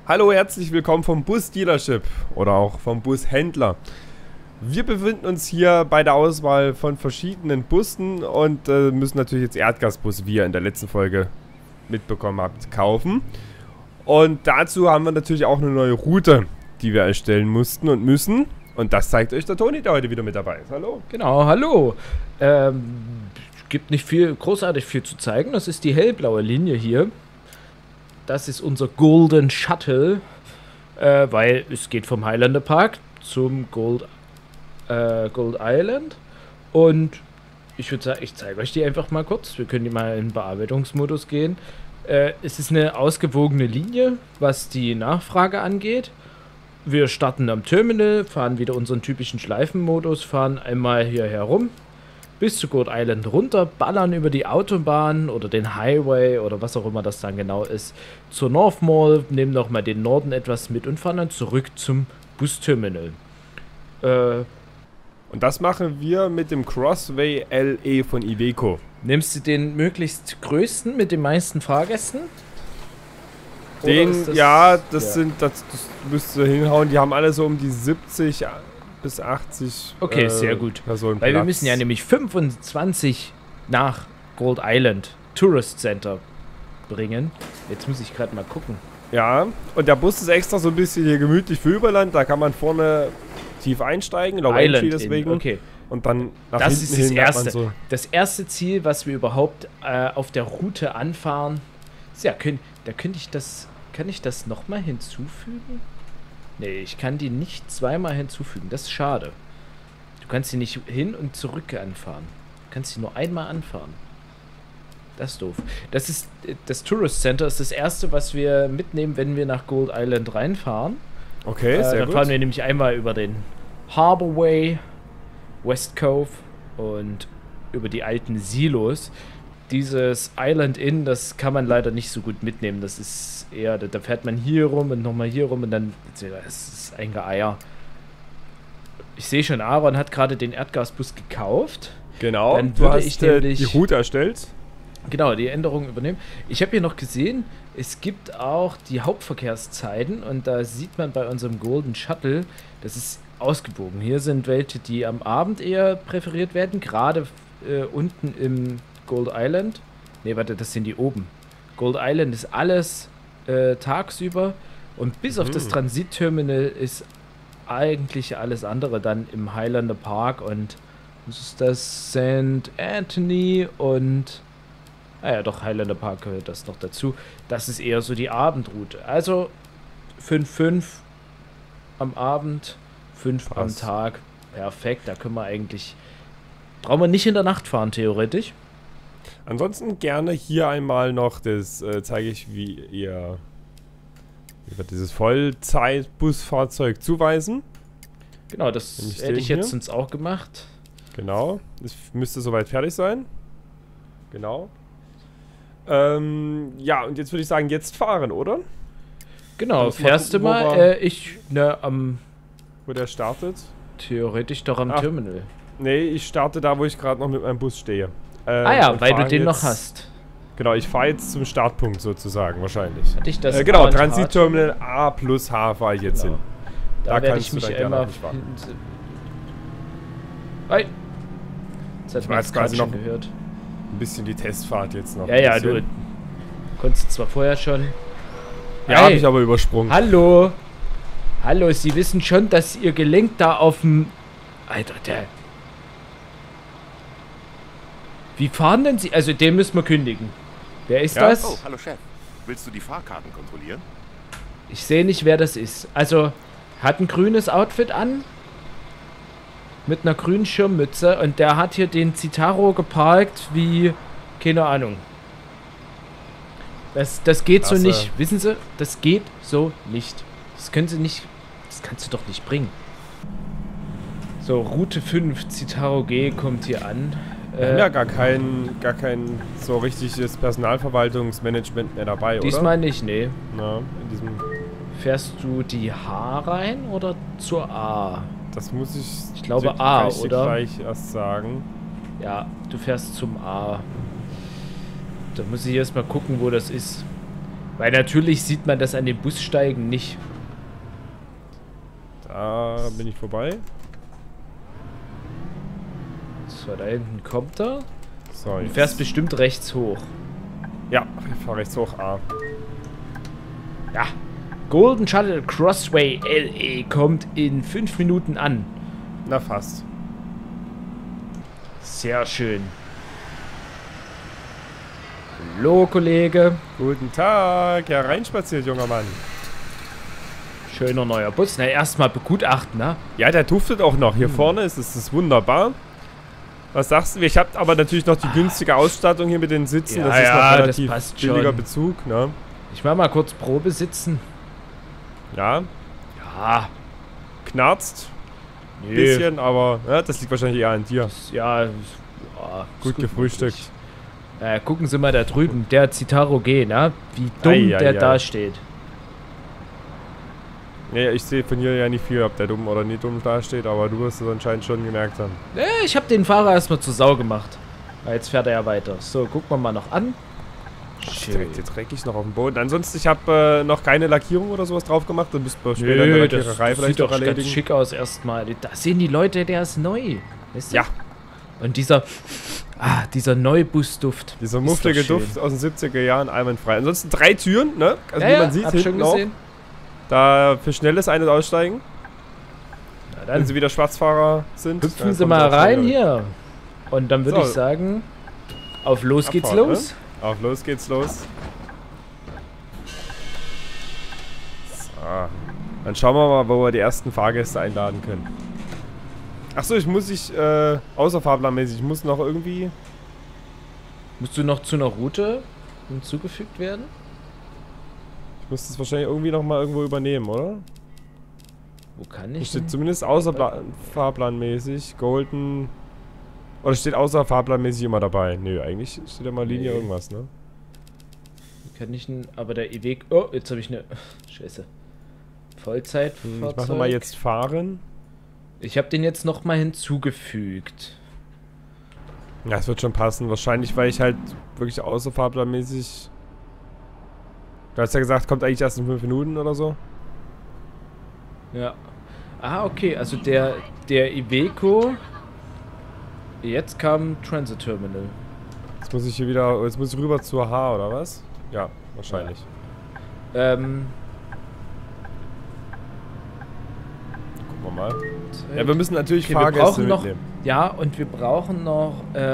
Hallo, herzlich willkommen vom Bus-Dealership oder auch vom Bushändler. Wir befinden uns hier bei der Auswahl von verschiedenen Bussen und müssen natürlich jetzt Erdgasbus, wie ihr in der letzten Folge mitbekommen habt, kaufen. Und dazu haben wir natürlich auch eine neue Route, die wir erstellen mussten und müssen. Und das zeigt euch der Toni, der heute wieder mit dabei ist. Hallo. Genau, hallo. Gibt nicht viel, großartig viel zu zeigen. Das ist die hellblaue Linie hier. Das ist unser Golden Shuttle, weil es geht vom Highlander Park zum Gold Island. Und ich würde sagen, ich zeige euch die einfach mal kurz. Wir können die mal in Bearbeitungsmodus gehen. Es ist eine ausgewogene Linie, was die Nachfrage angeht. Wir starten am Terminal, fahren wieder unseren typischen Schleifenmodus, fahren einmal hier herum bis zu Gold Island runter, ballern über die Autobahn oder den Highway oder was auch immer das dann genau ist, zur North Mall, nehmen nochmal den Norden etwas mit und fahren dann zurück zum Busterminal. Und das machen wir mit dem Crossway LE von Iveco. Nimmst du den möglichst größten mit den meisten Fahrgästen? Den, das, ja, das müsste hinhauen. Die haben alle so um die 70 bis 80 okay, sehr gut. Personen Weil Platz. wir müssen ja nämlich 25 nach Gold Island Tourist Center bringen. Jetzt muss ich gerade mal gucken. Ja, und der Bus ist extra so ein bisschen hier gemütlich für Überland. Da kann man vorne tief einsteigen, Low Entry deswegen. Okay. Und dann nach das hinten ist hin das erste. So das erste Ziel, was wir überhaupt auf der Route anfahren. Ja, kann ich das nochmal hinzufügen? Nee, ich kann die nicht zweimal hinzufügen. Das ist schade. Du kannst sie nicht hin und zurück anfahren. Du kannst sie nur einmal anfahren. Das ist doof. Das ist das Tourist Center ist das erste, was wir mitnehmen, wenn wir nach Gold Island reinfahren. Okay, sehr gut. Dann fahren wir nämlich einmal über den Harbour Way, West Cove und über die alten Silos. Dieses Island Inn, das kann man leider nicht so gut mitnehmen. Das ist eher, da fährt man hier rum und nochmal hier rum und dann das ist ein Geier. Ich sehe schon, Aaron hat gerade den Erdgasbus gekauft. Genau, dann würde ich nämlich die Route erstellt. Genau, die Änderungen übernehmen. Ich habe hier noch gesehen, es gibt auch die Hauptverkehrszeiten und da sieht man bei unserem Golden Shuttle, das ist ausgewogen. Hier sind welche, die am Abend eher präferiert werden, gerade unten im Gold Island. Ne, warte, das sind die oben. Gold Island ist alles tagsüber und bis auf das Transitterminal ist eigentlich alles andere dann im Highlander Park und was ist das? St. Anthony und ja doch, Highlander Park gehört das noch dazu. Das ist eher so die Abendroute. Also 5 am Abend, 5 am Tag. Perfekt, da können wir eigentlich... Brauchen wir nicht in der Nacht fahren, theoretisch. Ansonsten gerne hier einmal noch, das zeige ich, wie ihr dieses Vollzeit-Busfahrzeug zuweisen. Genau, das hätte ich jetzt sonst auch gemacht. Genau, es müsste soweit fertig sein. Genau. Ja, und jetzt würde ich sagen, jetzt fahren, oder? Genau, fährst du mal, wo der startet? Theoretisch doch am Terminal. Nee, ich starte da, wo ich gerade noch mit meinem Bus stehe. Ja, weil du den noch hast. Genau, ich fahre jetzt zum Startpunkt sozusagen, wahrscheinlich. Hatte ich das genau, Transitterminal A plus H fahre ich jetzt hin. Da werde ich mich immer... Hey! Das hat man jetzt quasi noch gehört. Ein bisschen die Testfahrt jetzt noch. Ja, du konntest zwar vorher schon... Ja, habe ich aber übersprungen. Hallo! Hallo, Sie wissen schon, dass Ihr Gelenk da auf dem... Alter, der... Wie fahren denn Sie? Also, den müssen wir kündigen. Wer ist das? Oh, hallo Chef. Willst du die Fahrkarten kontrollieren? Ich sehe nicht, wer das ist. Also, hat ein grünes Outfit an. Mit einer grünen Schirmmütze. Und der hat hier den Citaro geparkt wie... Keine Ahnung. Das geht so nicht. Wissen Sie? Das geht so nicht. Das können Sie nicht... Das kannst du doch nicht bringen. So, Route 5, Citaro G kommt hier an. Wir haben ja gar kein so richtiges Personalverwaltungsmanagement mehr dabei, diesmal oder? Nicht, nee. Na, in diesem... Fährst du die H rein oder zur A? Das muss ich... Ich glaube A, oder? Gleich erst sagen. Ja, du fährst zum A. Da muss ich erstmal gucken, wo das ist. Weil natürlich sieht man das an den Bussteigen nicht. Da bin ich vorbei. So, da hinten kommt er. So, Du jetzt. fährst bestimmt rechts hoch. Ja, ich fahr rechts hoch. A. Ja. Golden Shuttle Crossway LE kommt in 5 Minuten an. Na, fast. Sehr schön. Hallo, Kollege. Guten Tag. Ja, reinspaziert, junger Mann. Schöner neuer Bus. Na, erstmal begutachten, ne? Ja, der duftet auch noch. Hier vorne ist es wunderbar. Was sagst du? Ich habe aber natürlich noch die günstige Ausstattung hier mit den Sitzen. Ja, das ist ja, noch das relativ passt billiger schon. Bezug, ne? Ich mach mal kurz Probe sitzen. Ja, Ja. knarzt. Nee. Bisschen, aber ja, das liegt wahrscheinlich eher an dir. Ja, ist Gut gefrühstückt. Gucken Sie mal da drüben, der Citaro G, ne? Wie dumm Ei, ei, der ei. da steht. Ja, ich sehe von hier ja nicht viel, ob der dumm oder nicht dumm dasteht, aber du wirst es anscheinend schon gemerkt haben. Ich habe den Fahrer erstmal zur Sau gemacht. Jetzt fährt er ja weiter. So, gucken wir mal noch an. Direkt hier dreckig noch auf dem Boden. Ansonsten, ich habe noch keine Lackierung oder sowas drauf gemacht. Dann müsst ihr später in der Lackiererei das vielleicht sieht noch doch ganz erledigen. schick aus erstmal. Da sehen die Leute, der ist neu. Weißt du? Ja. Und dieser Neubusduft. Dieser ist mufflige doch schön. Duft aus den 70er Jahren, einwandfrei. Ansonsten 3 Türen, ne? Also Ja, wie man sieht, hab schon hinten auch. gesehen. Da für schnelles Ein- und Aussteigen. Na Wenn dann sie wieder Schwarzfahrer sind. hüpfen dann Sie kommen mal auch rein schnell hier. Und dann würde So. ich sagen, auf los geht's Abfahrt, los. Ne? Auf los geht's los. So. Dann schauen wir mal, wo wir die ersten Fahrgäste einladen können. Achso, außerfahrplanmäßig, ich muss noch irgendwie... Musst du noch zu einer Route hinzugefügt werden? Ich muss das wahrscheinlich irgendwie noch mal irgendwo übernehmen, oder? Wo kann Hier ich steht denn? zumindest außerfahrplanmäßig, Golden... Oder steht außerfahrplanmäßig immer dabei? Nö, eigentlich steht da mal Linie Nee. irgendwas, ne? Wo kann ich denn? Aber der E-Weg... Oh, jetzt habe ich eine... Scheiße. Vollzeit. Ich mache mal jetzt fahren. Ich habe den jetzt noch mal hinzugefügt. Ja, es wird schon passen. Wahrscheinlich, weil ich halt wirklich außerfahrplanmäßig... Du hast ja gesagt, kommt eigentlich erst in 5 Minuten oder so. Ja. Ah, okay. Also der Iveco... Jetzt kam Transit Terminal. Jetzt muss ich hier wieder... Jetzt muss ich rüber zur H, oder was? Ja, wahrscheinlich. Ähm... Gucken wir mal. Ja, wir müssen natürlich Okay, wir Fahrgäste brauchen noch, mitnehmen. ja, und wir brauchen noch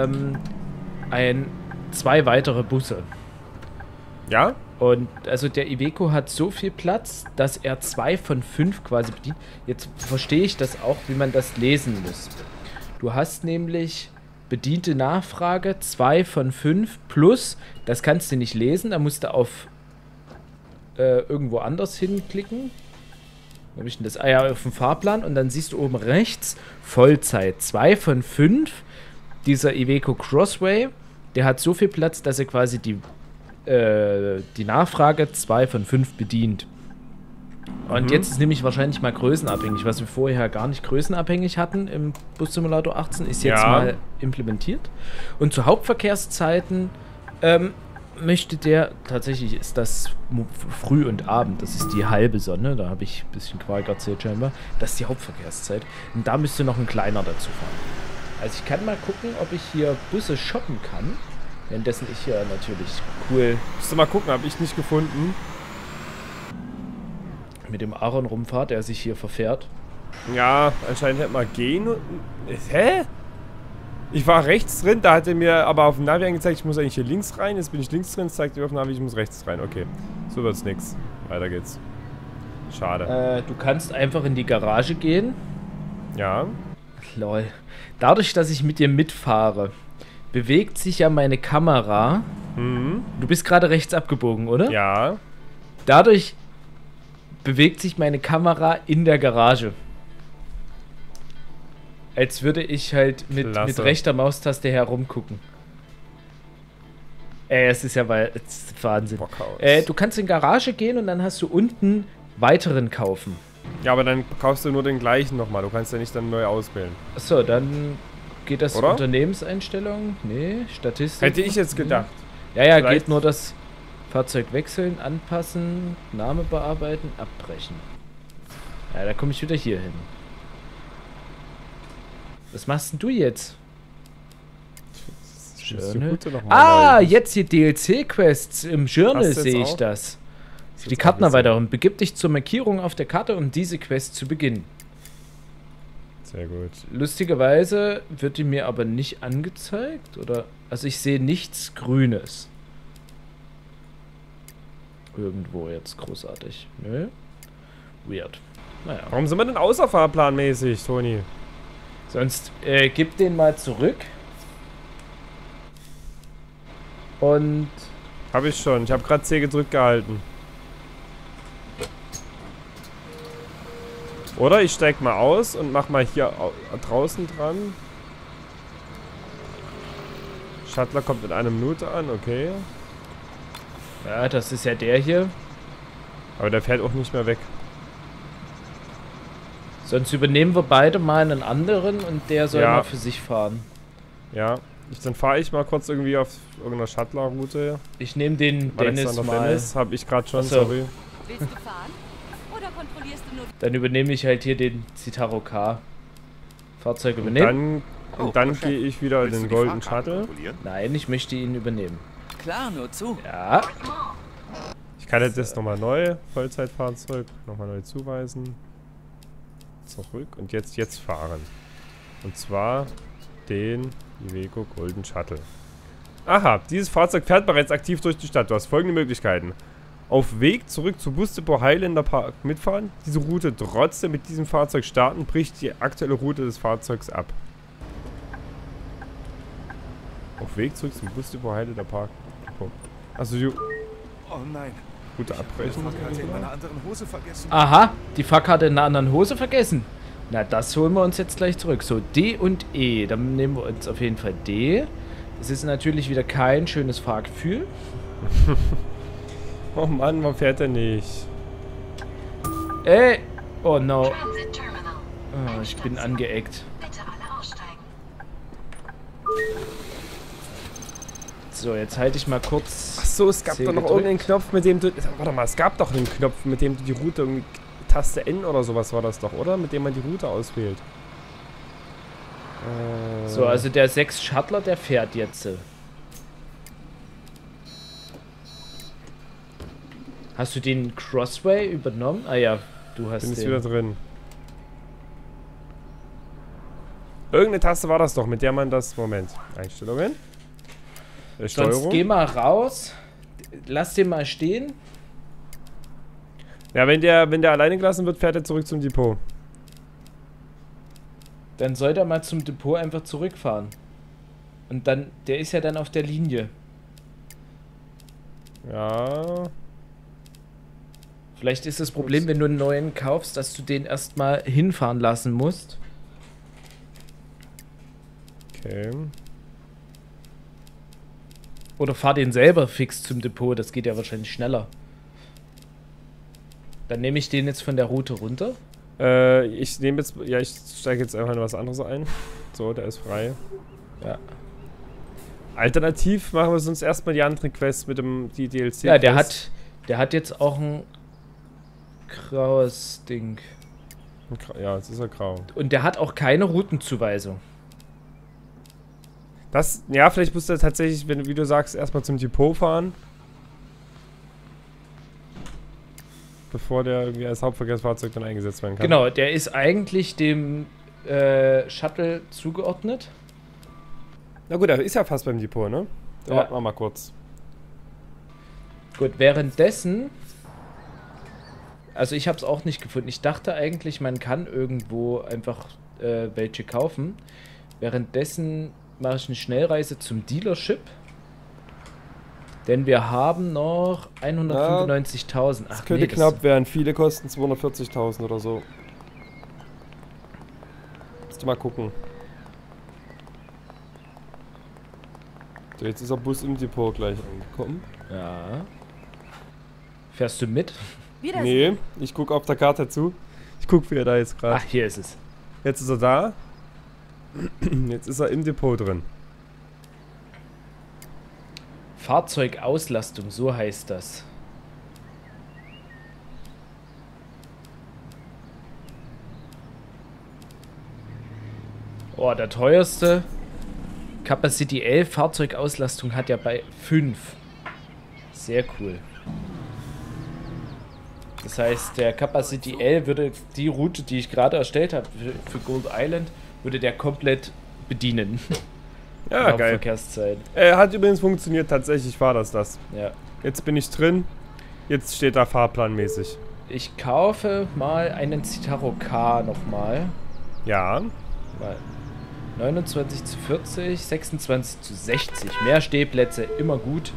2 weitere Busse. Ja? Und also der Iveco hat so viel Platz, dass er 2 von 5 quasi bedient. Jetzt verstehe ich das auch, wie man das lesen muss. Du hast nämlich bediente Nachfrage 2 von 5 plus, das kannst du nicht lesen, da musst du auf irgendwo anders hinklicken. Wo hab ich denn das? Ah ja, auf dem Fahrplan und dann siehst du oben rechts Vollzeit 2 von 5. Dieser Iveco Crossway, der hat so viel Platz, dass er quasi die Nachfrage 2 von 5 bedient. Und jetzt ist nämlich wahrscheinlich mal größenabhängig, was wir vorher gar nicht größenabhängig hatten im Bus Simulator 18, ist jetzt Ja. mal implementiert. Und zu Hauptverkehrszeiten möchte der, tatsächlich ist das früh und Abend, das ist die halbe Sonne, da habe ich ein bisschen Quark erzählt scheinbar, das ist die Hauptverkehrszeit. Und da müsste noch ein kleiner dazu fahren. Also ich kann mal gucken, ob ich hier Busse shoppen kann, währenddessen ich hier natürlich cool Musst du mal gucken, habe ich nicht gefunden. mit dem Aaron rumfahrt, der sich hier verfährt. Ja, anscheinend hätte man gehen und... Hä? Ich war rechts drin, da hat er mir aber auf dem Navi angezeigt, ich muss eigentlich hier links rein. Jetzt bin ich links drin, es zeigt mir auf dem Navi, ich muss rechts rein. Okay, so wird's nix. Weiter geht's. Schade. Du kannst einfach in die Garage gehen. Ja. Lol. Dadurch, dass ich mit dir mitfahre, bewegt sich ja meine Kamera. Mhm. Du bist gerade rechts abgebogen, oder? Ja. Dadurch bewegt sich meine Kamera in der Garage. Als würde ich halt mit Klasse. rechter Maustaste herumgucken. Es ist ja es ist Wahnsinn. Bockhaus. Du kannst in die Garage gehen und dann hast du unten weiteren kaufen. Ja, aber dann kaufst du nur den gleichen nochmal. Du kannst ja nicht dann neu auswählen. Achso, dann geht das Oder? Unternehmenseinstellungen? Nee, Statistik. Hätte ich jetzt gedacht. Ja, Vielleicht- geht nur das Fahrzeug wechseln, anpassen, Name bearbeiten, abbrechen. Ja, da komme ich wieder hier hin. Was machst denn du jetzt? Journal. Ah, jetzt die DLC-Quests im Journal sehe ich das. Die Kartenerweiterung. Begib dich zur Markierung auf der Karte, um diese Quest zu beginnen. Sehr gut. Lustigerweise wird die mir aber nicht angezeigt, oder? Also ich sehe nichts Grünes. Irgendwo jetzt großartig. Nö. Weird. Naja. Warum sind wir denn außerfahrplanmäßig, Toni? Sonst gib den mal zurück. Und... Habe ich schon. Ich habe gerade C gedrückt gehalten. Oder ich steig mal aus und mach mal hier draußen dran. Shuttler kommt in einer Minute an, okay. Ja, das ist ja der hier. Aber der fährt auch nicht mehr weg. Sonst übernehmen wir beide mal einen anderen und der soll mal für sich fahren. Ja, dann fahre ich mal kurz irgendwie auf irgendeiner Shuttler-Route. Ich nehme den Dennis mal. Dennis habe ich gerade schon, sorry. Willst du fahren? Oder kontrollierst du nur... Dann übernehme ich halt hier den Citaro K. Fahrzeug übernehmen. Und dann gehe ich wieder in den Golden Shuttle. Nein, ich möchte ihn übernehmen. Klar, nur zu. Ja. Ich kann jetzt nochmal neu, Vollzeitfahrzeug, nochmal neu zuweisen. Zurück und jetzt fahren. Und zwar den Iveco Golden Shuttle. Aha, dieses Fahrzeug fährt bereits aktiv durch die Stadt. Du hast folgende Möglichkeiten. Auf Weg zurück zu Busdepot Highlander Park mitfahren, diese Route trotzdem mit diesem Fahrzeug starten, bricht die aktuelle Route des Fahrzeugs ab. Auf Weg zurück zum Busdepot Highlander Park. Also die Oh nein. Route abbrechen. Fahrkarte in meiner anderen Hose vergessen. Aha, die Fahrkarte in einer anderen Hose vergessen. Na, das holen wir uns jetzt gleich zurück. So, D und E. Dann nehmen wir uns auf jeden Fall D. Das ist natürlich wieder kein schönes Fahrgefühl. Oh Mann, warum fährt er nicht? Ey! Oh no. Oh, ich bin angeeckt. So, jetzt halte ich mal kurz. Ach so, es gab doch noch irgendeinen Knopf, mit dem du... Warte mal, es gab doch einen Knopf, mit dem du die Route irgendwie... Taste N oder sowas war das doch, oder? Mit dem man die Route auswählt. So, also der 6 Shuttler, der fährt jetzt. Hast du den Crossway übernommen? Ah ja, du hast den. Bin den. jetzt wieder drin. Irgendeine Taste war das doch, mit der man das... Moment. Einstellungen. Sonst geh mal raus. Lass den mal stehen. Ja, wenn der alleine gelassen wird, fährt er zurück zum Depot. Dann soll der mal zum Depot einfach zurückfahren. Und dann, der ist ja dann auf der Linie. Ja. Vielleicht ist das Problem, wenn du einen neuen kaufst, dass du den erstmal hinfahren lassen musst. Okay. Oder fahr den selber fix zum Depot, das geht ja wahrscheinlich schneller. Dann nehme ich den jetzt von der Route runter. Ich nehme jetzt... Ja, ich steige jetzt einfach in was anderes ein. So, der ist frei. Ja. Alternativ machen wir sonst erstmal die anderen Quests mit dem... Die DLC. Ja, der hat jetzt auch ein graues Ding. Ja, jetzt ist er grau. Und der hat auch keine Routenzuweisung. Das... Ja, vielleicht musst du tatsächlich, wenn, wie du sagst, erstmal zum Depot fahren. Bevor der irgendwie als Hauptverkehrsfahrzeug dann eingesetzt werden kann. Genau, der ist eigentlich dem Shuttle zugeordnet. Na gut, er ist ja fast beim Depot, ne? Dann warten wir mal kurz. Gut, währenddessen... Also ich habe es auch nicht gefunden. Ich dachte eigentlich, man kann irgendwo einfach welche kaufen. Währenddessen mache ich eine Schnellreise zum Dealership. Denn wir haben noch 195.000. Das könnte knapp werden. Viele kosten 240.000 oder so. Musst du mal gucken. So, jetzt ist der Bus im Depot gleich angekommen. Ja. Fährst du mit? Nee, ich gucke auf der Karte zu. Ich gucke, wie er da jetzt gerade. Ach, hier ist es. Jetzt ist er da. Jetzt ist er im Depot drin. Fahrzeugauslastung, so heißt das. Oh, der teuerste Capacity 11 Fahrzeugauslastung hat ja bei 5. Sehr cool. Das heißt, der Capacity 11 würde die Route, die ich gerade erstellt habe für Gold Island, würde der komplett bedienen. Ja, geil. Verkehrszeit. Hat übrigens funktioniert, tatsächlich war das. Ja. Jetzt bin ich drin. Jetzt steht da fahrplanmäßig. Ich kaufe mal einen Citaro K nochmal. Ja. Mal 29 zu 40, 26 zu 60. Mehr Stehplätze, immer gut.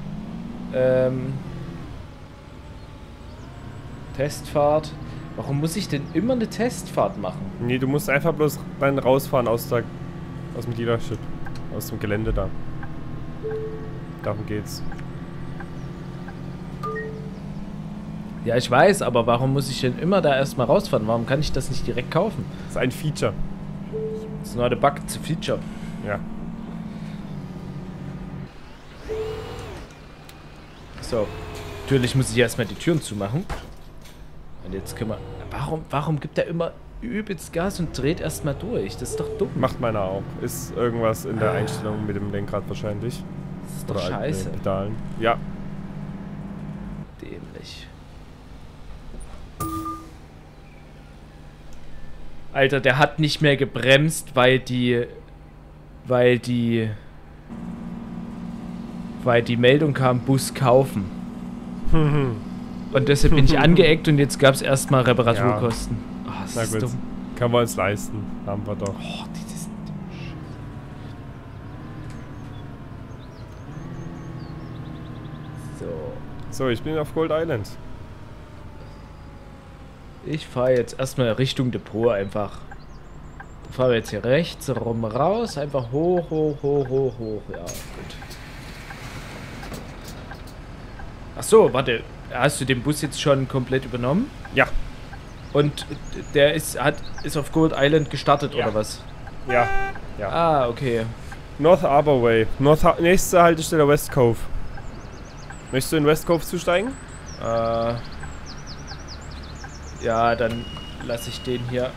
Testfahrt. Warum muss ich denn immer eine Testfahrt machen? Nee, du musst einfach bloß dann rausfahren aus dem Dealership. Aus dem Gelände da. Darum geht's. Ja, ich weiß, aber warum muss ich denn immer da erstmal rausfahren? Warum kann ich das nicht direkt kaufen? Das ist ein Feature. Das ist nur eine Bug zu Feature. Ja. So. Natürlich muss ich erstmal die Türen zumachen. Und jetzt können wir... Warum gibt er immer übelst Gas und dreht erstmal durch? Das ist doch dumm. Macht meiner auch. Ist irgendwas in der Einstellung mit dem Lenkrad wahrscheinlich. Das ist doch Oder scheiße. den Pedalen. Ja. Dämlich. Alter, der hat nicht mehr gebremst, weil die Meldung kam, Bus kaufen. Und deshalb bin ich angeeckt und jetzt gab es erstmal Reparaturkosten. Oh, das Na ist gut. dumm. Kann man uns leisten. Haben wir doch. Oh, dieses So. So, ich bin auf Gold Island. Ich fahre jetzt erstmal Richtung Depot einfach. Da fahren wir jetzt hier rechts rum raus. Einfach hoch. Ja, gut. Achso, warte. Hast du den Bus jetzt schon komplett übernommen? Ja. Und der ist auf Gold Island gestartet, Ja. oder was? Ja. Ah, okay. North Arbor Way. Nächste Haltestelle West Cove. Möchtest du in West Cove zusteigen? Ja, dann lasse ich den hier.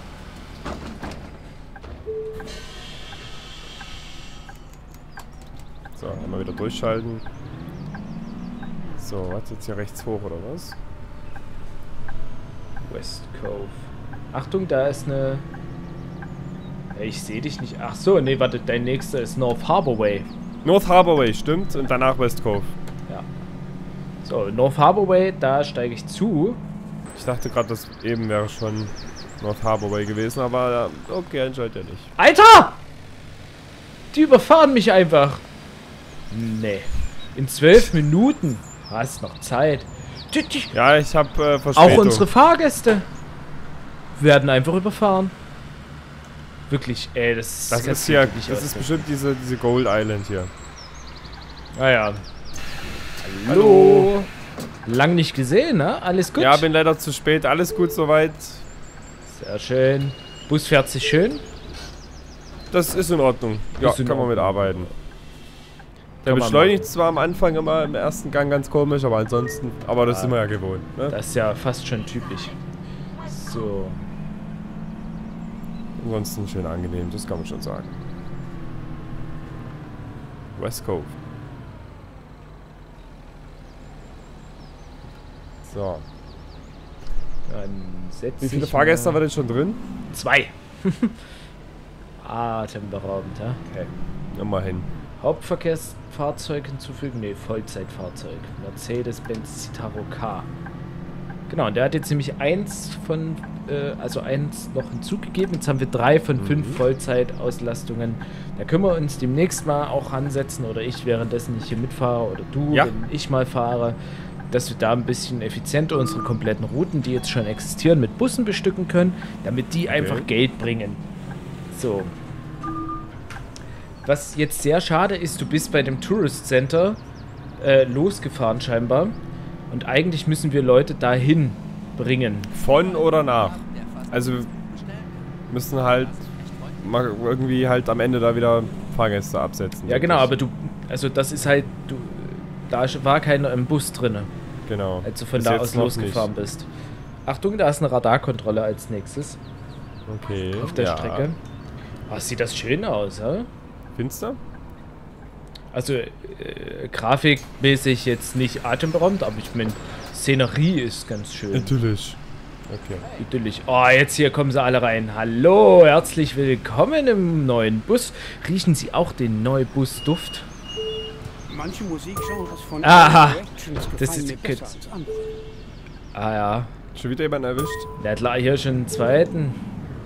So, einmal wieder durchschalten. So, was jetzt hier rechts hoch oder was? West Cove. Achtung, da ist eine... Ja, ich sehe dich nicht. Ach so, nee, warte, dein nächster ist North Harbor Way. North Harbor Way, stimmt. Und danach West Cove. Ja. So, North Harbor Way, da steige ich zu. Ich dachte gerade, das eben wäre schon North Harbor Way gewesen, aber okay, anscheinend ja nicht. Alter! Die überfahren mich einfach. Nee. In 12 Minuten. Hast noch Zeit. Ja, ich habe Verspätung. Auch unsere Fahrgäste werden einfach überfahren. Wirklich, ey, das ist hier, das ist bestimmt diese Gold Island hier. Naja. Hallo. Lang nicht gesehen, ne? Alles gut? Ja, bin leider zu spät. Alles gut soweit. Sehr schön. Bus fährt sich schön. Das ist in Ordnung. Ja, Ist in kann man Ordnung. mitarbeiten. Der Kann man beschleunigt zwar am Anfang immer im ersten Gang ganz komisch, aber ansonsten, aber das sind wir ja gewohnt. Ne? Das ist ja fast schon typisch. So. Ansonsten schön angenehm, das kann man schon sagen. West Cove. So. Dann setz Wie viele ich Fahrgäste mal- haben wir denn schon drin? 2. Atemberaubend, ja? Okay. Immerhin. Hauptverkehrsfahrzeug hinzufügen? Ne, Vollzeitfahrzeug. Mercedes-Benz Citaro K. Genau, und der hat jetzt nämlich eins noch hinzugegeben. Jetzt haben wir 3 von 5 Vollzeitauslastungen. Da können wir uns demnächst mal auch ansetzen, oder ich währenddessen ich hier mitfahre, oder du, Ja. wenn ich mal fahre, dass wir da ein bisschen effizienter unsere kompletten Routen, die jetzt schon existieren, mit Bussen bestücken können, damit die einfach Geld bringen. So. Was jetzt sehr schade ist, du bist bei dem Tourist Center losgefahren scheinbar. Und eigentlich müssen wir Leute dahin bringen. Von oder nach? Also wir müssen halt mal irgendwie halt am Ende da wieder Fahrgäste absetzen. Ja, genau, aber du, also das ist halt, da war keiner im Bus drin, Genau. als du von Bis da jetzt aus noch losgefahren bist. Achtung, da ist eine Radarkontrolle als nächstes Okay. auf der ja. Strecke. Oh, sieht das schön aus, hä? Finster? Also, grafikmäßig jetzt nicht atemberaubend, aber ich meine, Szenerie ist ganz schön. Natürlich. Okay. Idyllisch. Oh, jetzt hier kommen sie alle rein. Hallo, herzlich willkommen im neuen Bus. Riechen Sie auch den neuen Busduft? Manche Musikgenres von Aha. Directions Das gefallen ist mir besser als andere. Ah ja. Schon wieder jemand erwischt? Der hat hier schon einen zweiten.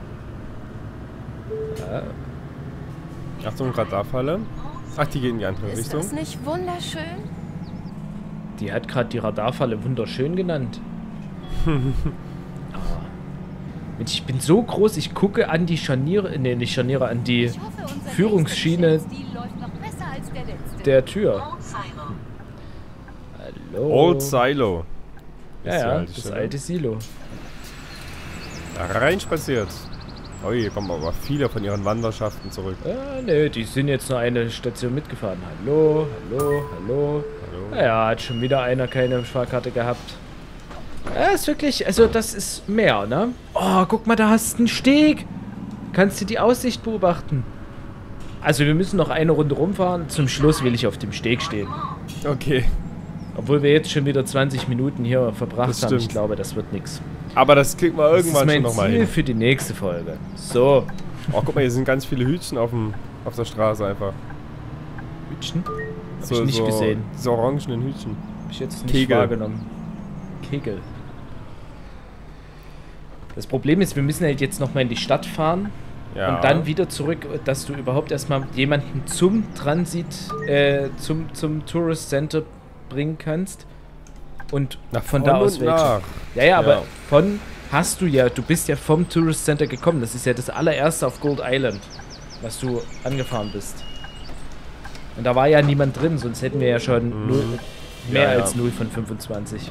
Ja. Achtung, Radarfalle. Ach, die geht in die andere Ist Richtung. das nicht wunderschön? Die hat gerade die Radarfalle wunderschön genannt. Ah. Mensch, ich bin so groß, ich gucke an die Scharniere, nee, nicht Scharniere, an die Ich hoffe, unser Führungsschiene nächster Geschäftsstil läuft noch besser als der letzte. der Tür. Hallo. Old Silo. Ja, Ist die ja, alte das Stelle. alte Silo. Da rein spaziert. Oh, hier kommen aber viele von ihren Wanderschaften zurück. Ne, die sind jetzt nur eine Station mitgefahren. Hallo, hallo, hallo. Hallo. Naja, hat schon wieder einer keine Fahrkarte gehabt. Ja, ist wirklich, also das ist mehr, ne? Oh, guck mal, da hast du einen Steg. Kannst du die Aussicht beobachten? Also wir müssen noch eine Runde rumfahren. Zum Schluss will ich auf dem Steg stehen. Okay. Obwohl wir jetzt schon wieder 20 Minuten hier verbracht Das haben. Ich stimmt. glaube, das wird nichts. Aber das kriegt man Das ist irgendwann schon mein nochmal Ziel hin. für die nächste Folge. So, Oh, guck mal, hier sind ganz viele Hütchen auf der Straße einfach. Hütchen. Hab ich nicht gesehen. Diese orangenen Hütchen. Hab ich jetzt nicht Kegel. wahrgenommen. Kegel. Das Problem ist, wir müssen halt jetzt nochmal in die Stadt fahren Ja. und dann wieder zurück, dass du überhaupt erstmal jemanden zum Transit, zum Tourist Center bringen kannst. Und Nach von da vorn aus und weg. nach. Ja, aber Ja. du bist ja vom Tourist Center gekommen. Das ist ja das allererste auf Gold Island, was du angefahren bist. Und da war ja niemand drin, sonst hätten wir ja schon mehr Ja, als ja. 0 von 25.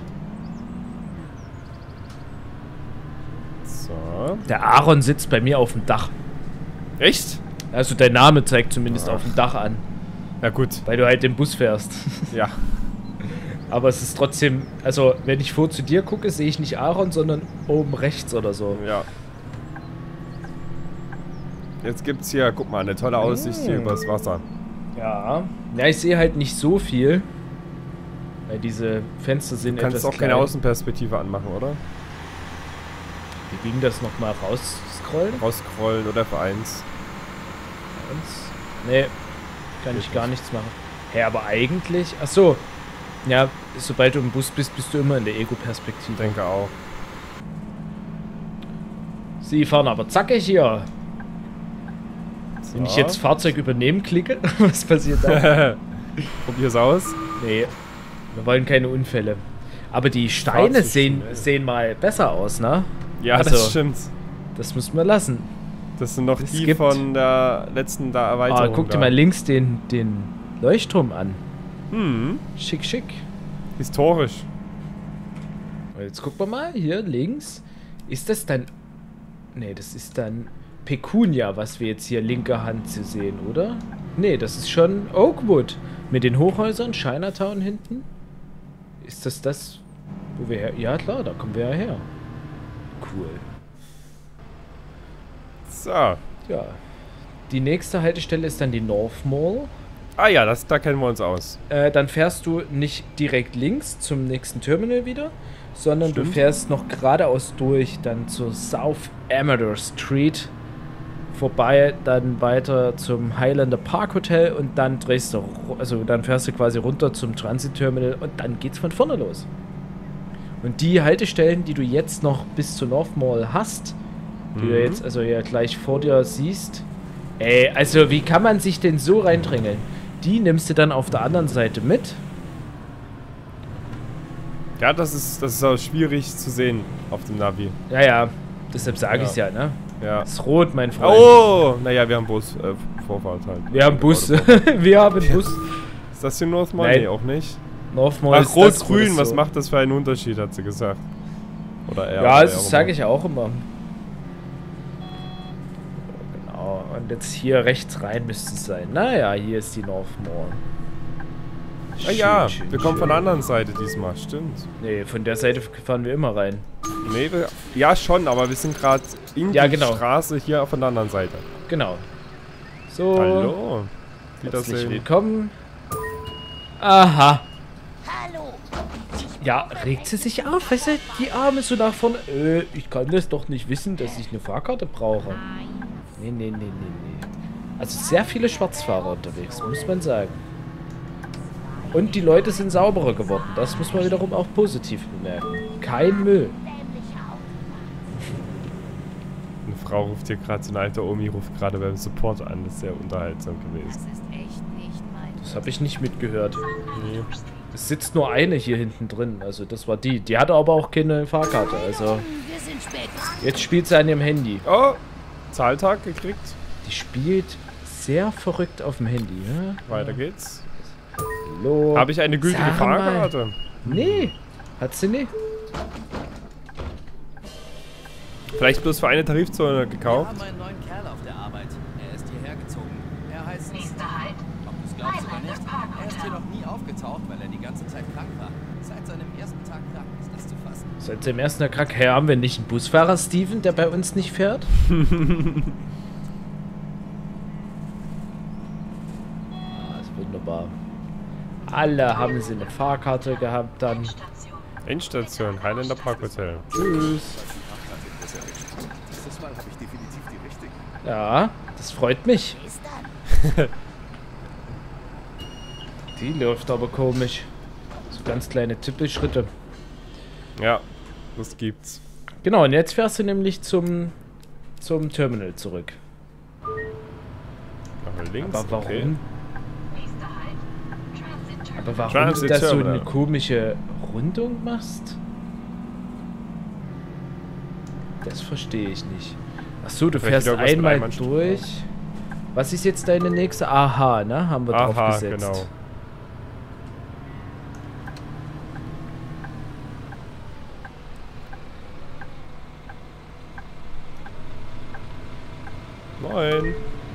So. Der Aaron sitzt bei mir auf dem Dach. Echt? Also dein Name zeigt zumindest auf dem Dach an, Ja, gut. weil du halt den Bus fährst. Ja. Aber es ist trotzdem, also wenn ich vor zu dir gucke, sehe ich nicht Aaron, sondern oben rechts oder so. Ja. Jetzt gibt's hier, guck mal, eine tolle Aussicht hier übers Wasser. Ja. Ja, ich sehe halt nicht so viel, weil diese Fenster sind Du kannst etwas auch keine klein. Außenperspektive anmachen, oder? Wie ging das nochmal rausscrollen? Rausscrollen oder F1. Nee, kann ich gar nichts machen. Hä, aber eigentlich, ach so. Ja, sobald du im Bus bist, bist du immer in der Ich Ego-Perspektive. denke auch. Sie fahren aber zackig hier. So. Wenn ich jetzt Fahrzeug übernehmen klicke, was passiert da? Probier's aus. Nee, wir wollen keine Unfälle. Aber die Steine Fahr zu schnell. sehen mal besser aus, ne? Ja, Also, das stimmt. Das muss man lassen. Das sind noch es die gibt- von der letzten Erweiterung. Ah, guck dir da. mal links den Leuchtturm an. Hm, Schick, schick. historisch. Jetzt gucken wir mal, hier links. Ist das dann... Nee, das ist dann Pecunia, was wir jetzt hier linker Hand zu sehen, oder? Nee, das ist schon Oakwood. Mit den Hochhäusern, Chinatown hinten. Ist das, wo wir her... Ja, klar, da kommen wir ja her. Cool. So. Ja. Die nächste Haltestelle ist dann die North Mall. Ah ja, da kennen wir uns aus. Dann fährst du nicht direkt links zum nächsten Terminal wieder, sondern du Stimmt. fährst noch geradeaus durch, dann zur South Amador Street, vorbei, dann weiter zum Highlander Park Hotel und dann drehst du, also dann fährst du quasi runter zum Transit Terminal und dann geht's von vorne los. Und die Haltestellen, die du jetzt noch bis zur North Mall hast, die du jetzt also ja gleich vor dir siehst, ey, also wie kann man sich denn so reindrängeln? Die nimmst du dann auf der anderen Seite mit. Ja, das ist auch schwierig zu sehen auf dem Navi. Ja, ja, deshalb sage Ja. ich's ja, ne? Ja. Das ist rot, mein Freund. Oh! Naja, wir haben Bus, Vorfahrt halt. Wir haben Bus. Autobahn. Wir haben Bus. Ist das hier North Mall? Nein. Nee, auch nicht. North Mall Ach, ist das, wo Rot-Grün, das was so- macht das für einen Unterschied, hat sie gesagt. Oder er. Ja, das sage ich auch immer. Genau. und jetzt hier rechts rein müsste es sein. Naja, hier ist die North Mall. Ah ja, Schön, wir kommen schön. von der anderen Seite diesmal, stimmt. Nee, von der Seite fahren wir immer rein. Nee, ja schon, aber wir sind gerade in Ja, die genau. Straße hier von der anderen Seite. Genau. So. Hallo. Herzlich Wiedersehen. willkommen. Aha. Hallo. Ja, regt sie sich auf, weißt du? Die Arme so nach vorne. Ich kann das doch nicht wissen, dass ich eine Fahrkarte brauche. Nee. Also sehr viele Schwarzfahrer unterwegs, muss man sagen. Und die Leute sind sauberer geworden. Das muss man wiederum auch positiv bemerken. Kein Müll. Eine Frau ruft hier gerade, so eine alte Omi ruft gerade beim Support an. Das ist sehr unterhaltsam Das gewesen. ist echt nicht mein. Das habe ich nicht mitgehört. Nee. Es sitzt nur eine hier hinten drin. Also das war die. Die hatte aber auch keine Fahrkarte. Also Wir sind spät dran. jetzt spielt sie an ihrem Handy. Oh, Zahltag gekriegt. Die spielt sehr verrückt auf dem Handy. Ne? Weiter geht's. Hallo. Habe ich eine gültige Sag mal. Fahrkarte? Nee. Hat sie nicht? Vielleicht bloß für eine Tarifzone Wir gekauft? haben einen neuen Kerl auf der Arbeit. Er ist hierher gezogen. Er heißt... Nächster Halt. Ob du es glaubst oder nicht, er ist hier noch nie aufgetaucht, weil er die ganze Zeit krank war. Seit seinem ersten Tag krank ist das zu fassen. Seit dem ersten Tag krank. Hey, haben wir nicht einen Busfahrer, Steven, der bei uns nicht fährt? Ah, ist wunderbar. Alle haben sie eine Fahrkarte gehabt dann. Endstation, Highlander Park Hotel. Tschüss. Dieses Mal habe ich definitiv die richtige. Ja, das freut mich. Bis dann. Die läuft aber komisch. So ganz kleine Tippelschritte. Ja, das gibt's. Genau, und jetzt fährst du nämlich zum Terminal zurück. Nach links, Aber warum? okay. Aber warum Transit du da so Terminal. eine komische Rundung machst? Das verstehe ich nicht. Achso, du Vielleicht fährst wieder irgendwas mit einmal Einbahnstraße. durch. Was ist jetzt deine nächste? Aha, ne? Haben wir drauf Aha, gesetzt. genau. Moin.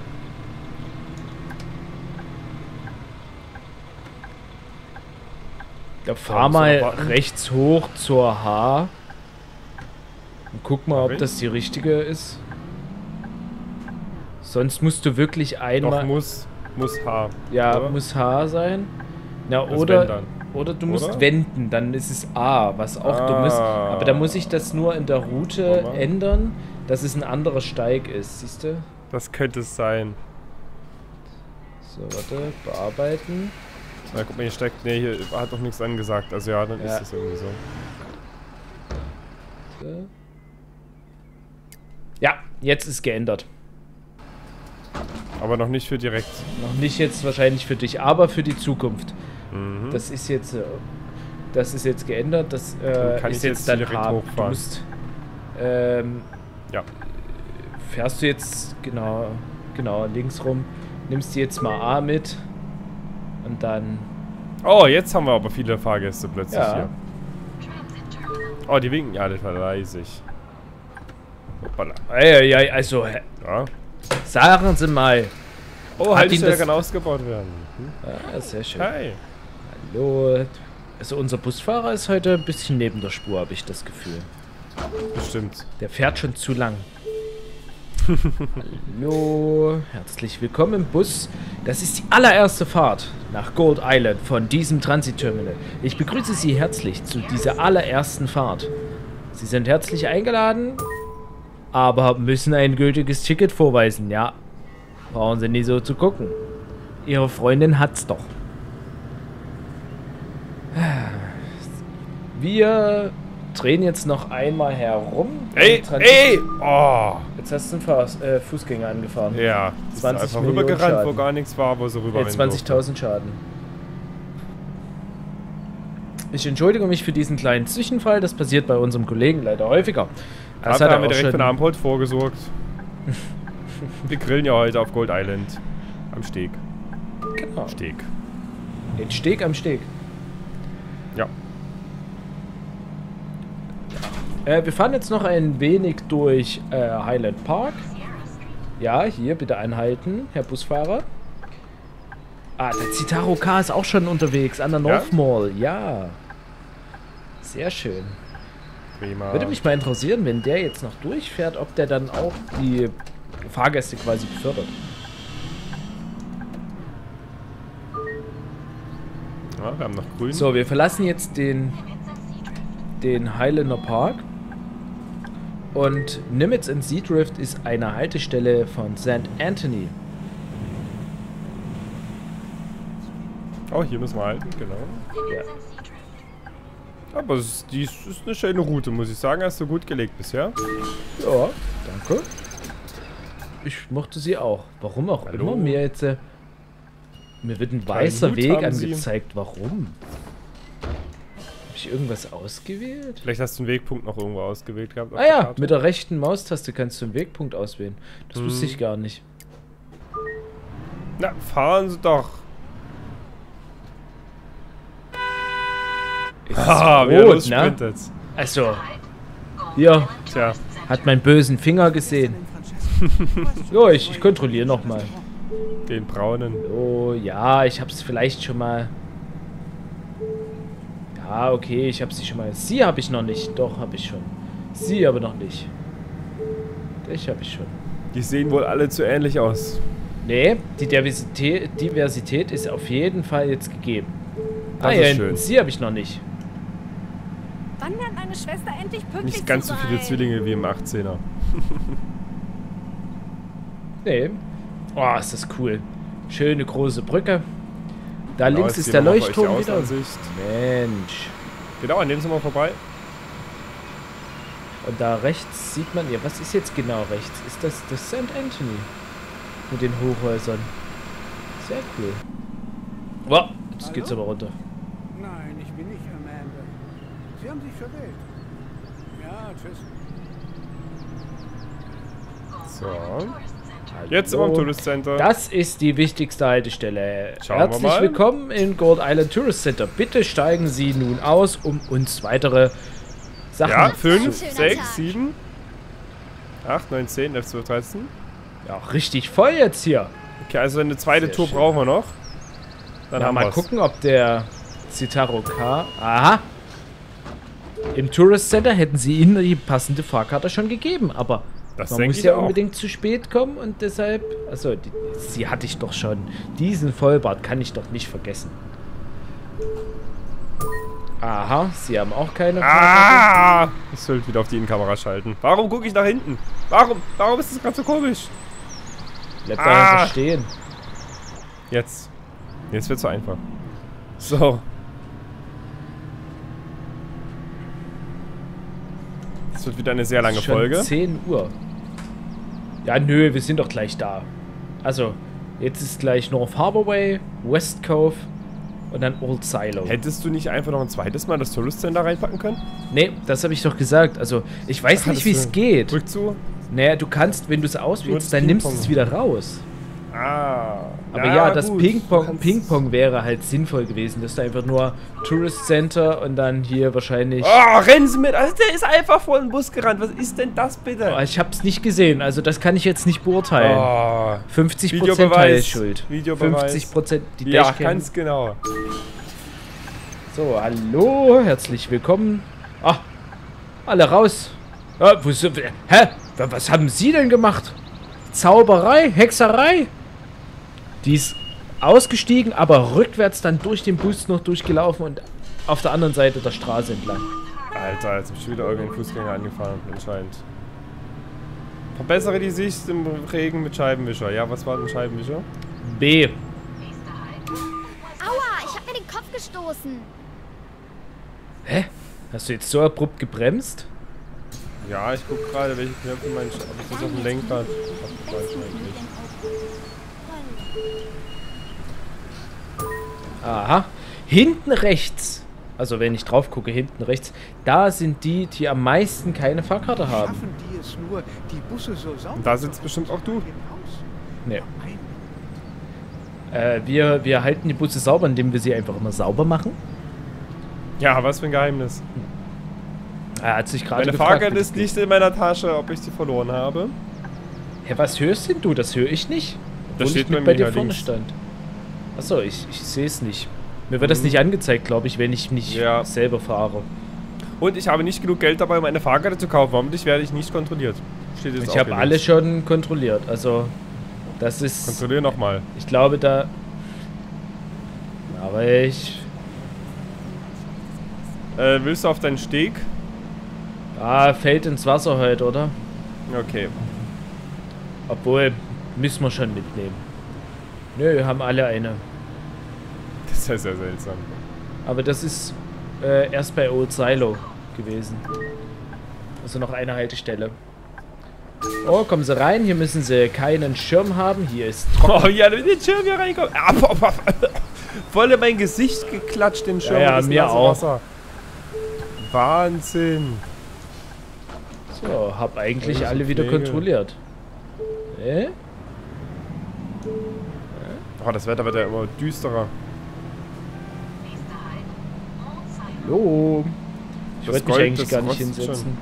Ja, fahr müssen wir mal noch warten. rechts hoch zur H. Und guck mal, ob Hab ich? das die richtige ist. Sonst musst du wirklich Doch, einmal... muss H. Ja, oder? muss H sein. Ja, Das oder, wenn dann. oder du musst Oder? wenden, dann ist es A, was auch dumm ist. Aber da muss ich das nur in der Route Warte mal. ändern, dass es ein anderer Steig ist, siehst du? Das könnte es sein. So, warte, bearbeiten. Na, guck mal, hier steckt. Ne, hier hat doch nichts angesagt. Also ja, dann Ja. ist es irgendwie so. So. Ja, jetzt ist geändert. Aber noch nicht für direkt. Noch nicht jetzt wahrscheinlich für dich, aber für die Zukunft. Mhm. Das ist jetzt geändert. Das kann ist ich jetzt jetzt dann direkt haben. Du hochfahren. musst, Ja. fährst du jetzt genau links rum, nimmst du jetzt mal A mit und dann Oh, jetzt haben wir aber viele Fahrgäste plötzlich Ja. hier. Oh, die winken. Ja, das war leisig. Hoppala. also Ja. sagen Sie mal. Oh, Hat halt ihn soll ja das- gerne ausgebaut werden. Ja, sehr schön. Hi. Hallo. Also unser Busfahrer ist heute ein bisschen neben der Spur, habe ich das Gefühl. Bestimmt. Der fährt schon zu lang. Hallo, herzlich willkommen im Bus. Das ist die allererste Fahrt nach Gold Island von diesem Transitterminal. Ich begrüße Sie herzlich zu dieser allerersten Fahrt. Sie sind herzlich eingeladen, aber müssen ein gültiges Ticket vorweisen. Ja, brauchen Sie nie so zu gucken. Ihre Freundin hat's doch. Wir drehen jetzt noch einmal herum. Ey, Im Transit- ey! Oh! Jetzt hast du einen Fußgänger angefahren. Ja, das ist 20 einfach Millionen rübergerannt, wo Schaden. gar nichts war, wo sie rüber 20.000 Schaden. Ich entschuldige mich für diesen kleinen Zwischenfall. Das passiert bei unserem Kollegen leider häufiger. Das Dafür hat er haben wir auch direkt für schon. den Abendbrot vorgesorgt. Wir grillen ja heute auf Gold Island. Am Steg. Genau. Steg. Den Steg am Steg. Ja. Wir fahren jetzt noch ein wenig durch Highland Park. Ja, hier, bitte anhalten, Herr Busfahrer. Ah, der Citaro K ist auch schon unterwegs an der North Mall. Ja. Sehr schön. Prima. Würde mich mal interessieren, wenn der jetzt noch durchfährt, ob der dann auch die Fahrgäste quasi befördert. Ja, wir haben noch grün. So, wir verlassen jetzt den Highlander Park. Und Nimitz and Seadrift ist eine Haltestelle von St. Anthony. Oh, hier müssen wir halten, genau. Ja. Aber die ist eine schöne Route, muss ich sagen. Hast du gut gelegt bisher. Ja, danke. Ich mochte sie auch. Warum auch Hallo? immer mir jetzt... mir wird ein weißer Hut Weg haben Sie. angezeigt. Warum? Habe ich irgendwas ausgewählt? Vielleicht hast du einen Wegpunkt noch irgendwo ausgewählt gehabt. auf Ah der ja, Karte. mit der rechten Maustaste kannst du einen Wegpunkt auswählen. Das wusste ich gar nicht. Na, fahren Sie doch. Ist Ah, wer rot, lossprintet. Also, hier, Tja, hat meinen bösen Finger gesehen. Jo, ich kontrolliere nochmal. den braunen. Oh, ja, ich hab's vielleicht schon mal... Ja, okay, ich hab sie schon mal... Sie habe ich noch nicht. Doch, habe ich schon. Sie aber noch nicht. Ich habe ich schon. Die sehen wohl alle zu ähnlich aus. Nee, die Diversität ist auf jeden Fall jetzt gegeben. Das hier ist hinten, schön. sie habe ich noch nicht. Wann lernt meine Schwester endlich pünktlich Nicht ganz zu so sein? viele Zwillinge wie im 18er. Nee. Oh, ist das cool. Schöne große Brücke. Da Genau, links jetzt ist hier der nochmal für euch Leuchtturm die wieder. Außenansicht. Mensch. Genau, an dem sind wir vorbei. Und da rechts sieht man, ja, was ist jetzt genau rechts? Ist das St. Anthony? Mit den Hochhäusern. Sehr cool. Wow, jetzt geht's aber runter. Nein, ich bin nicht Amanda. Sie haben sich verwählt. Ja, tschüss. So. Jetzt sind wir im Tourist Center. Das ist die wichtigste Haltestelle. Schauen wir Herzlich mal. willkommen in Gold Island Tourist Center. Bitte steigen Sie nun aus, um uns weitere Sachen Ja, zu... 5, Schöner 6, Tag. 7, 8, 9, 10, 11, 12, 13. Ja, richtig voll jetzt hier. Okay, also eine zweite Sehr Tour schön. brauchen wir noch. Dann Ja, haben mal wir's. gucken, ob der Citaro K... Aha. Im Tourist Center hätten sie ihnen die passende Fahrkarte schon gegeben, aber Das man denke muss ich ja auch. unbedingt zu spät kommen und deshalb... Achso, sie hatte ich doch schon. Diesen Vollbart kann ich doch nicht vergessen. Aha, sie haben auch keine Fahrkarte. Ah! Ich sollte wieder auf die Innenkamera schalten. Warum gucke ich nach hinten? Warum ist das gerade so komisch? Bleibt da einfach Ah. stehen. Jetzt. Jetzt wird's so einfach. So. Das wird wieder eine sehr lange Schon Folge. 10 Uhr. Ja, nö, wir sind doch gleich da. Also, jetzt ist gleich North Harbor Way, West Cove und dann Old Silo. Hättest du nicht einfach noch ein zweites Mal das Tourist Center reinpacken können? Nee, das habe ich doch gesagt. Also, ich weiß nicht, wie es geht. Rückzu? Naja, du kannst, wenn du es auswählst, Nur dann nimmst du Ping-Pong. es wieder raus. Ah. Aber ja, das gut. Ping-Pong Du kannst- Ping-Pong wäre halt sinnvoll gewesen. Das ist einfach nur Tourist Center und dann hier wahrscheinlich... Oh, rennen Sie mit! Also der ist einfach vor den Bus gerannt. Was ist denn das bitte? Oh, ich hab's nicht gesehen, also das kann ich jetzt nicht beurteilen. Oh. 50% Videobeweis. Teilschuld. Videobeweis. 50% die Ja, Dashcam. ganz genau. So, hallo, herzlich willkommen. Ah, alle raus. Ah, wo sind wir? Hä? Was haben Sie denn gemacht? Zauberei? Hexerei? Die ist ausgestiegen, aber rückwärts dann durch den Bus noch durchgelaufen und auf der anderen Seite der Straße entlang. Alter, jetzt hab ich wieder irgendeinen Fußgänger angefahren, anscheinend. Verbessere die Sicht im Regen mit Scheibenwischer. Ja, was war denn Scheibenwischer? B. Aua, ich hab mir den Kopf gestoßen. Hä? Hast du jetzt so abrupt gebremst? Ja, ich guck gerade, welche Knöpfe ob ich das auf dem Lenkrad abgefallen eigentlich. Aha. Hinten rechts, also wenn ich drauf gucke, hinten rechts, da sind die, die am meisten keine Fahrkarte haben. Schaffen die es nur, die Busse so sauber Und da sitzt bestimmt auch du. Nee. Wir halten die Busse sauber, indem wir sie einfach immer sauber machen. Ja, was für ein Geheimnis. Er hat sich gerade Meine gefragt, Fahrkarte ist nicht in meiner Tasche, ob ich sie verloren habe. Hä, was hörst denn du? Das höre ich nicht. Das Obwohl steht ich mit bei bei mir dir vorne links. stand. Achso, ich sehe es nicht. Mir wird das nicht angezeigt, glaube ich, wenn ich nicht Ja. selber fahre. Und ich habe nicht genug Geld dabei, um eine Fahrkarte zu kaufen. Hoffentlich werde ich nicht kontrolliert. Steht jetzt Ich auch habe hier alle links. schon kontrolliert. Also, das ist... Kontrolliere nochmal. Ich glaube, da... Aber ich... Willst du auf deinen Steg? Ah, fällt ins Wasser heute, oder? Okay. Obwohl, müssen wir schon mitnehmen. Nö, wir haben alle eine. Das ist ja sehr seltsam. Aber das ist erst bei Old Silo gewesen. Also noch eine Haltestelle. Oh, kommen Sie rein. Hier müssen Sie keinen Schirm haben. Hier ist... Oh, ja, mit den Schirm hier reinkommen. Voll in mein Gesicht geklatscht, den Schirm. Ja, das mir nasse auch. Wasser. Wahnsinn. So, hab eigentlich Alles alle wieder Pflege. kontrolliert. Oh, das Wetter wird ja immer düsterer. Hallo. Ich Das wollte mich Gold, eigentlich das gar nicht rostet hinsetzen. schon.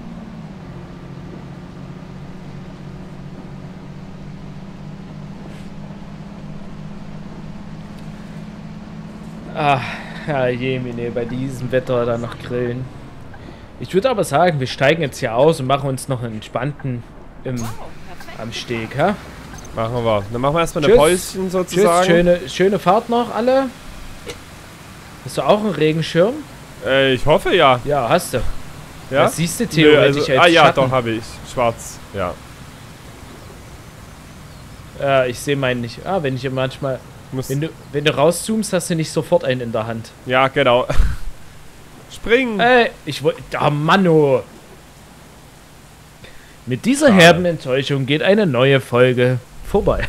Ach, ja, jemine, bei diesem Wetter dann noch grillen. Ich würde aber sagen, wir steigen jetzt hier aus und machen uns noch einen entspannten am Steg, ha? Machen wir. Dann machen wir erstmal eine Tschüss. Päuschen sozusagen. Tschüss, schöne Fahrt noch, alle. Hast du auch einen Regenschirm? Ich hoffe ja. Ja, hast du. Ja? Das siehst du Nö, theoretisch als ja, Schatten. doch, habe ich. Schwarz. Ja. Ich sehe meinen nicht. Ah, wenn ich ja manchmal... Muss, Wenn du rauszoomst, hast du nicht sofort einen in der Hand. ja, genau. Springen. Ich wollte... Ah, Manno! Mit dieser Schade. herben Enttäuschung geht eine neue Folge vorbei.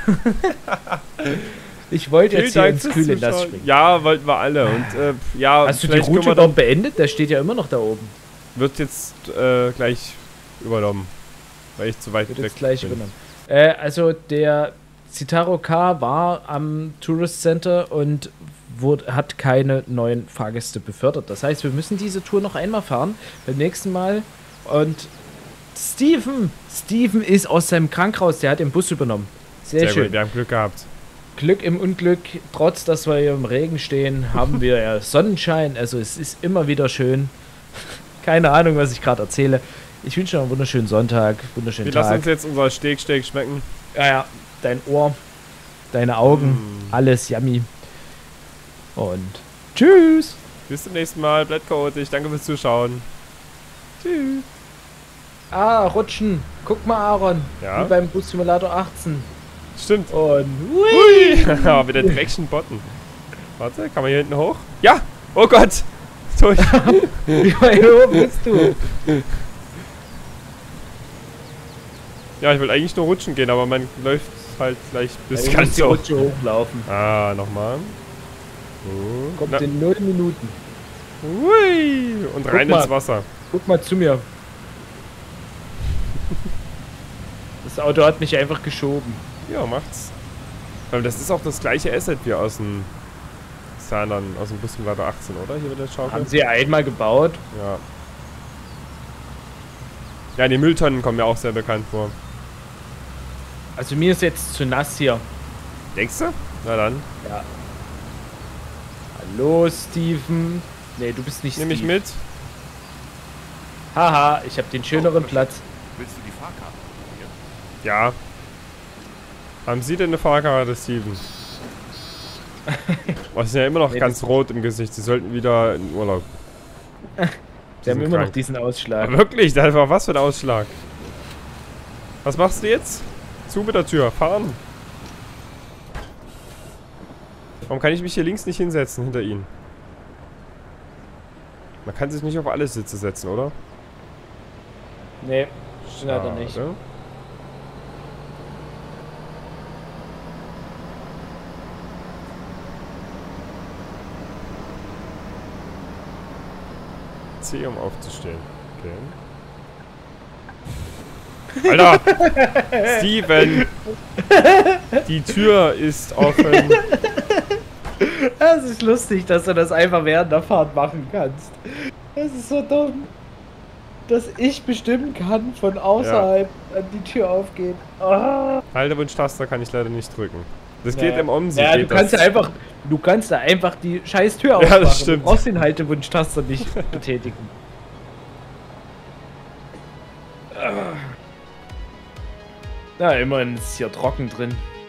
Ich wollte jetzt hier ins fürs kühle Nass Zuschauen. springen. Ja, wollten wir alle. Und ja, Hast du die vielleicht können Route wir überhaupt beendet? Der steht ja immer noch da oben. wird jetzt gleich übernommen. Weil ich zu weit Wird weg jetzt gleich bin. übernommen. Also der Citaro Car war am Tourist Center und hat keine neuen Fahrgäste befördert. Das heißt, wir müssen diese Tour noch einmal fahren. Beim nächsten Mal. Und Steven ist aus seinem Krankenhaus. Der hat den Bus übernommen. Sehr schön. Gut, wir haben Glück gehabt. Glück im Unglück. Trotz, dass wir hier im Regen stehen, haben wir ja Sonnenschein. Also es ist immer wieder schön. Keine Ahnung, was ich gerade erzähle. Ich wünsche noch einen wunderschönen Sonntag, wunderschönen Wir Tag. lassen uns jetzt unser Steak schmecken. Ja, dein Ohr, deine Augen, alles yummy. Und tschüss. Bis zum nächsten Mal. Bleibt chaotisch. Danke fürs Zuschauen. Tschüss. Ah, rutschen. Guck mal, Aaron. Ja? Wie beim Bus Simulator 18. Stimmt. Und Hui! Aber mit der Dreckschen Botten. Warte, kann man hier hinten hoch? Ja! Oh Gott! Durch. wie weit oben bist du? Ja, ich will eigentlich nur rutschen gehen, aber man läuft halt gleich bis Du ganz musst die hoch. Rutsche hochlaufen. Ah, nochmal. So. Kommt Na, in 0 Minuten. hui! Und rein mal. ins Wasser. Guck mal zu mir. Das Auto hat mich einfach geschoben. Ja, macht's. Aber das ist auch das gleiche Asset wie aus dem Sandern, aus dem Bus Simulator 18, oder? Hier wird der Schaukel. Haben sie einmal gebaut. Ja. Ja, die Mülltonnen kommen mir auch sehr bekannt vor. Also mir ist jetzt zu nass hier. Denkst du? Na dann. Ja. Hallo, Steven. Nee, du bist nicht Nehme ich Steve. mit. Haha, ich habe den schöneren Platz. Willst du die Fahrkarte? Ja. Haben Sie denn eine Fahrkarte, Steven? Oh, Sie sind ja immer noch Nee, ganz das- rot im Gesicht. Sie sollten wieder in Urlaub. Sie haben sind immer noch krank. diesen Ausschlag. Aber wirklich, das war was für ein Ausschlag. Was machst du jetzt? Zu mit der Tür. Fahren. Warum kann ich mich hier links nicht hinsetzen, hinter Ihnen? Man kann sich nicht auf alle Sitze setzen, oder? Nee, leider nicht. Schade. C, um aufzustehen. Okay. Alter! Steven! Die Tür ist offen. Es ist lustig, dass du das einfach während der Fahrt machen kannst. Das ist so dumm. dass ich bestimmen kann, von außerhalb an die Tür aufgeht. Oh. Haltewunsch-Taster kann ich leider nicht drücken. Das Ja. geht im Omsi. Ja, geht du kannst das. ja einfach, du kannst da einfach die scheiß Tür Ja, aufmachen. das stimmt. Du brauchst den Haltewunsch-Taster nicht betätigen. Na, immerhin ist es hier trocken drin.